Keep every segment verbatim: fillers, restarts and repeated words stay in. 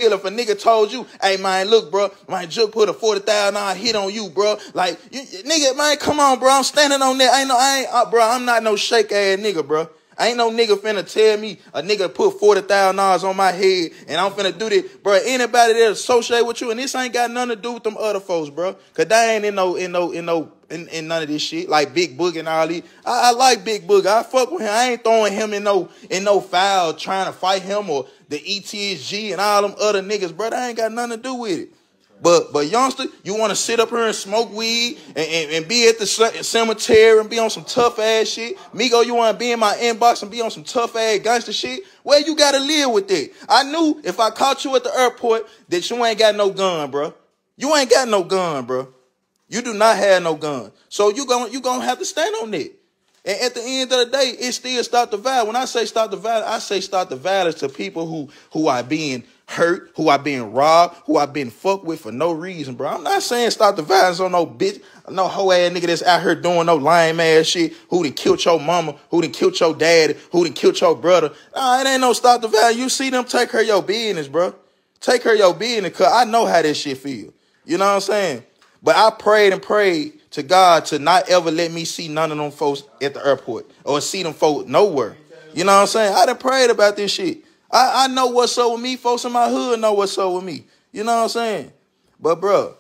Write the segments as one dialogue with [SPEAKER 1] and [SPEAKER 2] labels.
[SPEAKER 1] if a nigga told you, hey, man, look, bro, my Juke put a forty thousand dollar hit on you, bro. Like, you, nigga, man, come on, bro. I'm standing on that. I ain't no, I ain't, uh, bro, I'm not no shake ass nigga, bro. I ain't no nigga finna tell me a nigga put forty thousand dollars on my head and I'm finna do this. Bro, anybody that associate with you, and this ain't got nothing to do with them other folks, bro. Because they ain't in no, in no, in no, in, in none of this shit. Like Big Boog and all these. I, I like Big Boog. I fuck with him. I ain't throwing him in no, in no foul trying to fight him or the E T S G and all them other niggas, bro. That ain't got nothing to do with it. But, but youngster, you want to sit up here and smoke weed and, and, and be at the cemetery and be on some tough ass shit. Migo, you want to be in my inbox and be on some tough ass gangster shit. Well, you got to live with it. I knew if I caught you at the airport that you ain't got no gun, bro. You ain't got no gun, bro. You do not have no gun. So you gon' you gonna have to stand on it. And at the end of the day, it still stop the violence. When I say stop the violence, I say stop the violence to people who, who are being hurt, who are being robbed, who are being fucked with for no reason, bro. I'm not saying stop the violence on no bitch, no hoe ass nigga that's out here doing no lame ass shit, who done killed your mama, who done killed your daddy, who done killed your brother. Nah, it ain't no stop the violence. You see them take care of your business, bro. Take care of your business, cause I know how this shit feel. You know what I'm saying? But I prayed and prayed to God to not ever let me see none of them folks at the airport or see them folks nowhere. You know what I'm saying? I done prayed about this shit. I, I know what's up with me. Folks in my hood know what's up with me. You know what I'm saying? But, bro,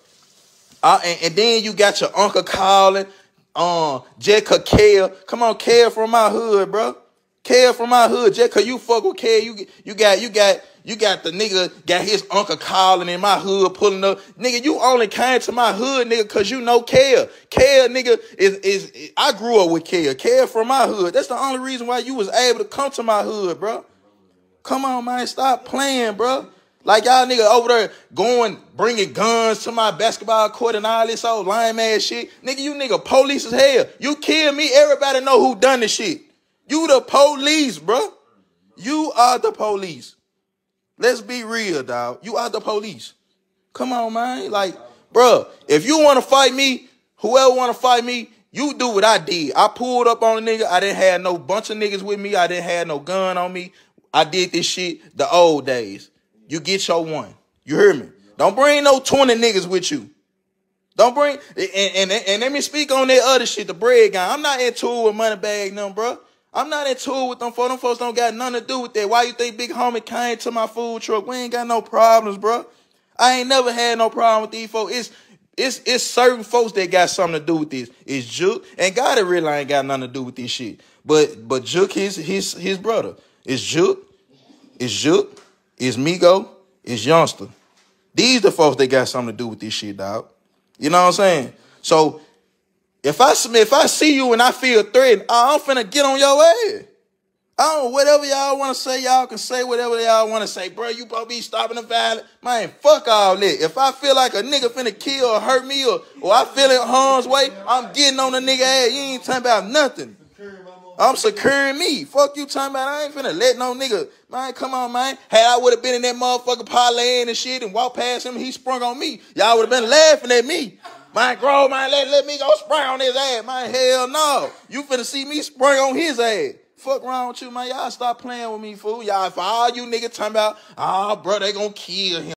[SPEAKER 1] I, and, and then you got your uncle calling, um, Jekka Kale. Come on, Kale from my hood, bro. Kale from my hood. Jekka, you fuck with Kale. You, you got, you got, you got the nigga got his uncle calling in my hood, pulling up. Nigga, you only came to my hood, nigga, cause you know Kale. Kale, nigga, is, is, I grew up with Kale. Kale from my hood. That's the only reason why you was able to come to my hood, bro. Come on, man. Stop playing, bro. Like y'all nigga over there going, bringing guns to my basketball court and all this old lame ass shit. Nigga, you nigga police as hell. You kill me, everybody know who done this shit. You the police, bro. You are the police. Let's be real, dog. You are the police. Come on, man. Like, bro, if you want to fight me, whoever want to fight me, you do what I did. I pulled up on a nigga. I didn't have no bunch of niggas with me. I didn't have no gun on me. I did this shit the old days. You get your one. You hear me? Don't bring no twenty niggas with you. Don't bring, and, and, and let me speak on that other shit, the bread guy. I'm not into it with Moneybagg, no, bro. I'm not into it with them folks. Them folks don't got nothing to do with that. Why you think Big Homie came to my food truck? We ain't got no problems, bro. I ain't never had no problem with these folks. It's, it's, it's certain folks that got something to do with this. It's Juke, and God it really ain't got nothing to do with this shit. But, but Juke, his, his, his brother. It's Juke, it's Juke, it's Migo, it's Youngster. These the folks that got something to do with this shit, dog. You know what I'm saying? So, If I if I see you and I feel threatened, I'm finna get on your ass. I don't, whatever y'all want to say, y'all can say whatever y'all want to say. Bro, you supposed to be stopping the violence. Man, fuck all that. If I feel like a nigga finna kill or hurt me or, or I feel it harm's way, I'm getting on the nigga ass. You ain't talking about nothing. I'm securing me. Fuck you talking about. I ain't finna let no nigga. Man, come on, man. Had I would have been in that motherfucker parlaying and shit and walked past him, he sprung on me. Y'all would have been laughing at me. Man, grow, man, let, let me go spray on his ass. Man, hell no. You finna see me spray on his ass. Fuck wrong with you, man. Y'all stop playing with me, fool. Y'all, for all you niggas talking about, oh, bro, they gonna kill him.